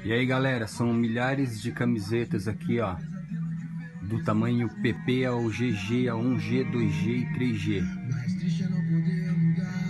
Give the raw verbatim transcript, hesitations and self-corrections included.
E aí galera, são milhares de camisetas aqui, ó, do tamanho P P ao G G, a um G, dois G e três G.